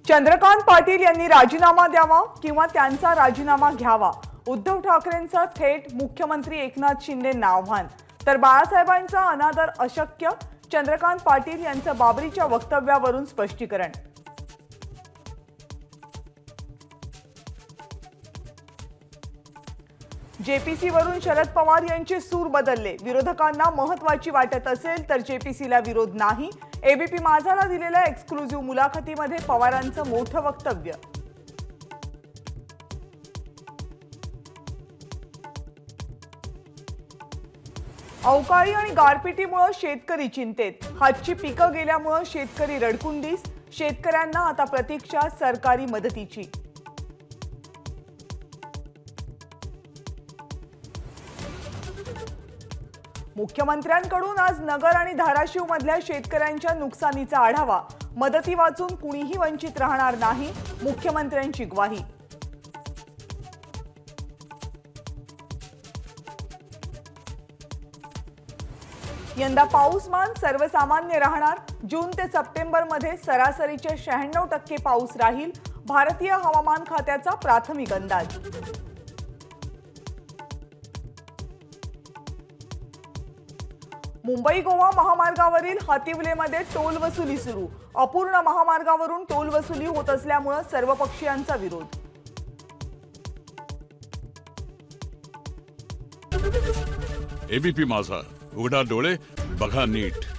चंद्रकांत पाटील यांनी राजीनामा द्यावा किंवा त्यांचा राजीनामा घ्यावा, उद्धव ठाकरेंचं थेट मुख्यमंत्री एकनाथ शिंदेंना आव्हान। तर बाळासाहेबांचा अनादर अशक्य, चंद्रकांत पाटील यांचं बाबरीच्या वक्तव्यावरून स्पष्टीकरण। जेपीसी वरून शरद पवार यांचे सूर बदलले, विरोधकांना महत्त्वाची वाटत असेल तर जेपीसीला विरोध नाही। एबीपी माझाला दिलेल्या एक्सक्लुझिव्ह मुलाखतीमध्ये पवारांचं मोठं वक्तव्य। अवकाळी आणि गारपिटीमुळे शेतकरी चिंतेत, हातची पिकं गेल्यामुळे शेतकरी रडकुंडीस, शेतकऱ्यांना आता प्रतीक्षा सरकारी मदतीची। मुख्यमंत्र्यांकडून आज नगर आणि धाराशिव मधल्या शेतकऱ्यांच्या नुकसानीचा आढावा, मदती वाचून कुणीही वंचित राहणार नाही, मुख्यमंत्र्यांची ग्वाही। यंदा पाऊसमान सर्वसामान्य राहणार, जून ते सप्टेंबर मध्ये सरासरीचे 96% पाऊस राहील, भारतीय हवामान खात्याचा प्राथमिक अंदाज। मुंबई गोवा महामार्गावरील हातिवलेमध्ये टोल वसुली सुरू, अपूर्ण महामार्गावरून टोल वसुली होत असल्यामुळे सर्वपक्षीयांचा विरोध। एबीपी माझा, उघडा डोळे बघा नीट।